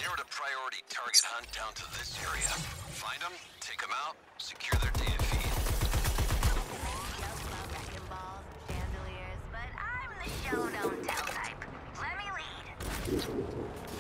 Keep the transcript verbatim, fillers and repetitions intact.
Narrowed a priority target hunt down to this area. Find them, take them out, secure their data feed. Yells about wrecking balls and chandeliers, but I'm the show don't tell type. Let me lead.